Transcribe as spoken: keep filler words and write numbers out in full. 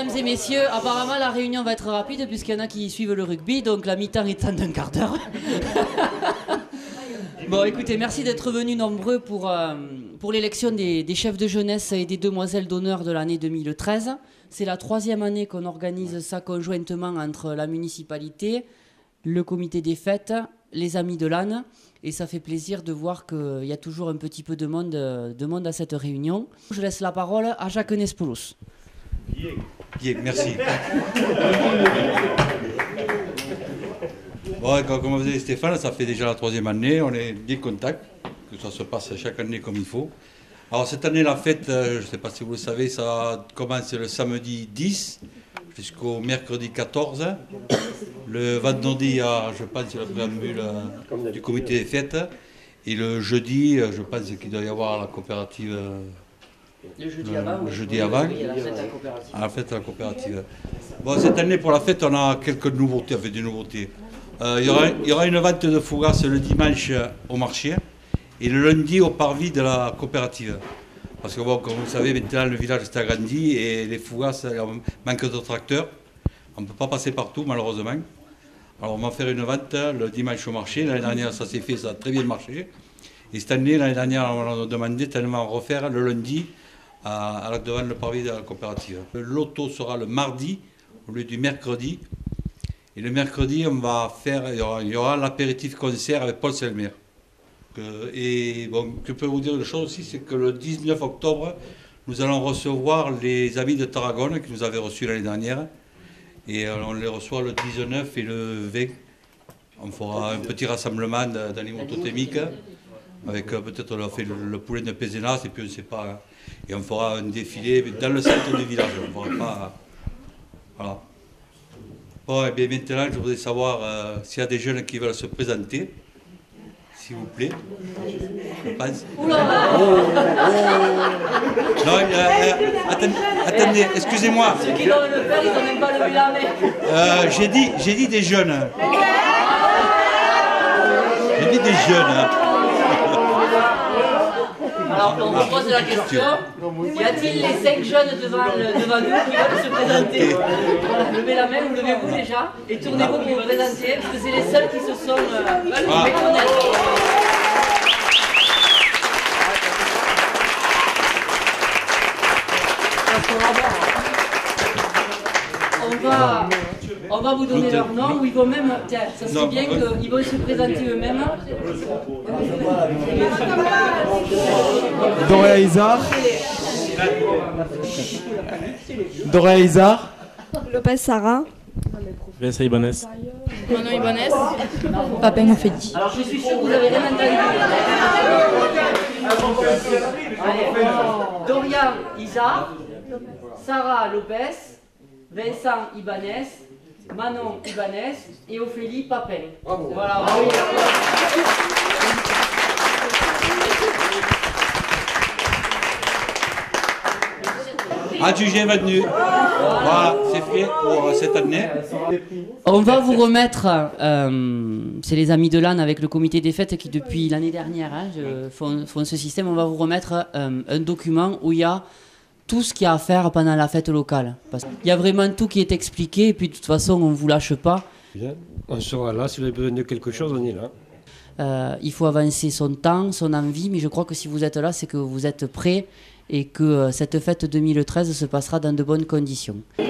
mesdames et messieurs, apparemment la réunion va être rapide puisqu'il y en a qui suivent le rugby, donc la mi-temps est en un quart d'heure. Bon, écoutez, merci d'être venus nombreux pour, euh, pour l'élection des, des chefs de jeunesse et des demoiselles d'honneur de l'année deux mille treize. C'est la troisième année qu'on organise ça conjointement entre la municipalité, le comité des fêtes, les Amis de l'Âne. Et ça fait plaisir de voir qu'il y a toujours un petit peu de monde, de monde à cette réunion. Je laisse la parole à Jacques Nespoulos. Bien, merci. Bon, comme vous dit Stéphane, ça fait déjà la troisième année, on est bien contact, que ça se passe chaque année comme il faut. Alors cette année, la fête, je ne sais pas si vous le savez, ça commence le samedi dix jusqu'au mercredi quatorze. Le vendredi, à, je pense, le préambule du comité des fêtes. Et le jeudi, je pense qu'il doit y avoir la coopérative. Le jeudi avant. Le jeudi avant. Oui, la fête à la coopérative. À la fête à la coopérative. Bon, cette année, pour la fête, on a quelques nouveautés, enfin des nouveautés. Euh, il, y aura, il y aura une vente de fougasses le dimanche au marché et le lundi au parvis de la coopérative. Parce que, bon, comme vous le savez, maintenant le village s'est agrandi et les fougasses, il manque de tracteurs. On ne peut pas passer partout, malheureusement. Alors, on va faire une vente le dimanche au marché. L'année dernière, ça s'est fait, ça a très bien marché. Et cette année, l'année dernière, on a demandé tellement refaire le lundi à, à, devant le parvis de la coopérative. Le loto sera le mardi au lieu du mercredi. Et le mercredi, on va faire, il y aura, aura l'apéritif concert avec Paul Selmer. Et bon, je peux vous dire une chose aussi, c'est que le dix-neuf octobre, nous allons recevoir les amis de Tarragone qui nous avaient reçus l'année dernière. Et on les reçoit le dix-neuf et le vingt. On fera un petit rassemblement d'animaux totémiques avec peut-être le, le poulet de Pézenas et puis on ne sait pas. Et on fera un défilé dans le centre du village. On fera pas, voilà. Bon, et bien maintenant, je voudrais savoir euh, s'il y a des jeunes qui veulent se présenter, s'il vous plaît. Je pense. Oh, oh. Non, euh, euh, attendez, attendez excusez-moi. Ceux qui doivent le faire, ils n'ont même pas levé la main. Euh, j'ai dit, j'ai dit des jeunes. J'ai dit des jeunes. Hein. Alors, on vous pose la question, y a-t-il les cinq jeunes devant, le, devant nous qui veulent se présenter? Voilà, levez la main ou levez-vous déjà et tournez-vous pour vous présenter parce que c'est les seuls qui se sont euh, veulent vous reconnaître. On va, on va vous donner leur nom ou ils vont même, tiens, ça serait bien qu'ils vont se présenter eux-mêmes. Doréa Isard. Doréa Isard. Lopez Sarah. Vanessa Ibanez. Manon Ibanez. Papin Ophélie. Alors je suis sûr que vous avez rien entendu. Allez, Doria Isard, Sarah Lopez, Vincent Ibanez, Manon Ibanez et Ophélie Papin. Bravo. Voilà, bravo. Adjugé maintenu. Voilà, c'est fait pour cette année. On va vous remettre, euh, c'est les Amis de l'Âne avec le comité des fêtes qui depuis l'année dernière hein, je, font, font ce système. On va vous remettre euh, un document où il y a tout ce qu'il y a à faire pendant la fête locale. Parce qu'il y a vraiment tout qui est expliqué et puis de toute façon on ne vous lâche pas. Bien. On sera là, si vous avez besoin de quelque chose, on est là. Euh, il faut avancer son temps, son envie, mais je crois que si vous êtes là, c'est que vous êtes prêts et que euh, cette fête deux mille treize se passera dans de bonnes conditions.